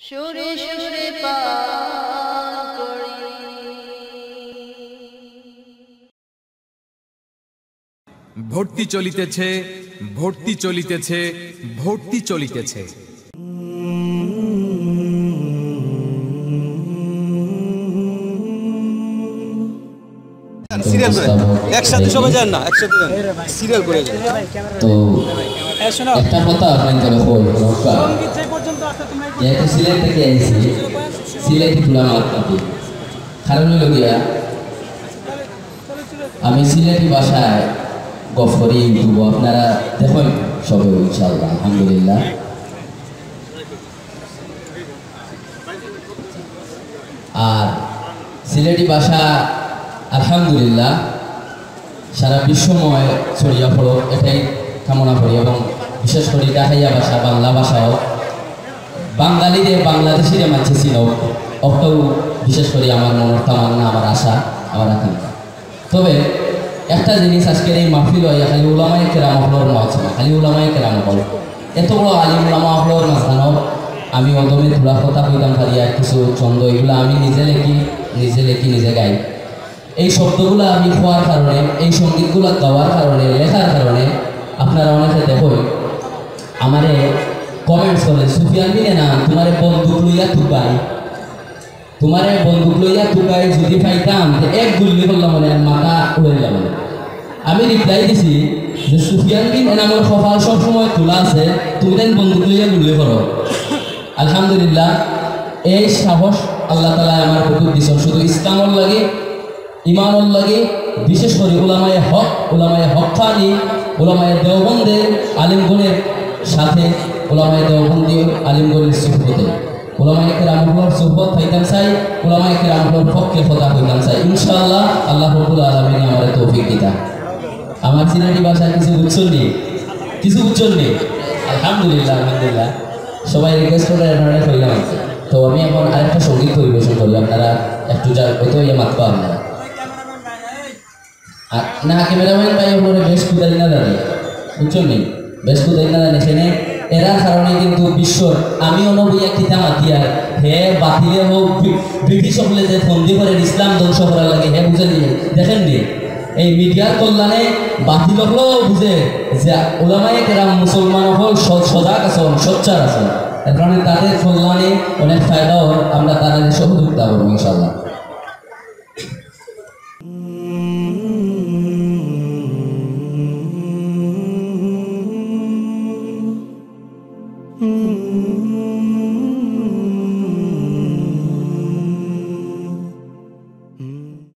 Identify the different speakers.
Speaker 1: সুরে সুরে পান করি।
Speaker 2: ভর্তি চলিতেছে, ভর্তি চলিতেছে, ভর্তি চলিতেছে।
Speaker 3: সিরিয়াল করে একসাথে সবাই যান না, একসাথে যান, সিরিয়াল করে যান।
Speaker 4: তো একটা কথা আপনাদের বলবো, যেহেতু সিলেট থেকে এসেছি, সিলেট খোলা মাত্রাতে কারণ হলো গিয়া আমি সিলেটি ভাষায় গপ করি ইউটিউব, আপনারা দেখুন সবে ইনশাআল্লাহ আলহামদুলিল্লাহ। আর সিলেটি ভাষা আলহামদুলিল্লাহ সারা বিশ্বময় ছড়িয়া পড়ো এটাই কামনা করি, এবং বিশেষ করে ডাকাইয়া ভাষা বাংলা ভাষাও বাঙালিদের বাংলাদেশিরে মানছে ছিল অতও বিশেষ করে আমার মনের তামান্না, আমার আশা, আমার আকাঙ্ক্ষা। তবে একটা জিনিস আজকের এই মাহফিল হয় খালি উলামায়ে কেরাম হলোর মাছ না, খালি উলামায়ে কেরাম হল এত বড় আলিম উলামা হলোর মাঝখানো আমি অদমে ধুলা কথা কইতাম পারি আর কিছু ছন্দ এগুলো আমি নিজে লেখি নিজে গাই। এই শব্দগুলো আমি হওয়ার কারণে, এই সঙ্গীতগুলো গাওয়ার কারণে, লেখার কারণে আপনারা অনেকে দেখুন আমারে কমেন্টস করে, সুফিয়ান মিলে না তোমারে বন্দুক লইয়া টুকাই, তোমারে বন্দুক লইয়া টুকাই যদি পাইতাম এক গুল্লি করলাম মানে মাথা উড়াইলাম। আমি রিপ্লাই দিছি যে সুফিয়ান বিন আমার কপাল সবসময় খোলা আছে, তুমি তাই বন্দুক লইয়া গুল্লি করো। আলহামদুলিল্লাহ এই সাহস আল্লাহ তাআলা আমার প্রতি দিছেন, শুধু ইসলামর লাগে ইমানুল লাগে, বিশেষ করে উলামায়ে হক, উলামায়ে হক্কানি, উলামায়ে দেওবন্দের আলিমগণের সাথে, উলামায়ে দেওবন্দি আলিমগণের সুহবতে উলামায়ে কেরামগুলোর সুহবত পাইতাম চাই, উলামায়ে কেরামগুলোর পক্ষে কথা কইতাম চাই। ইনশাআল্লাহ আল্লাহ রাব্বুল আলামিন আমার তৌফিক দিতা। আমার সিলেটি ভাষা কিছু বুঝছেন নি, আলহামদুলিল্লাহ আলহামদুলিল্লাহ সবাই রিকোয়েস্ট করে আপনারা কইলাম। তো আমি এখন আরেকটা সঙ্গীত পরিবেশন করি, আপনারা একটু যা হয়তো ইয়ে মাত পান না না ক্যামেরাম্যান ভাই ওপরে বেশ কুদাই না জানে, বুঝছেন নি, বেশ কুদাই না জানে সেনে এরা কারণে কিন্তু বিশ্বর আমি অনবইয়া কিতা মাতিয়ার হে বাতিলে হোক ব্রিটিশ সকলে যে ফন্দি করে ইসলাম ধ্বংস করার লাগে হে বুঝে নিয়ে দেখেন নি এই মিডিয়ার কল্যাণে বাতিল হলেও বুঝে যে ওলামায়ে কেরাম মুসলমান হল সজাগ আছেন, সোচ্চার আছেন, এর কারণে তাদের কল্যাণে অনেক ফায়দা হয়, আমরা তাদের সহযোগিতা করবো ইনশাআল্লাহ।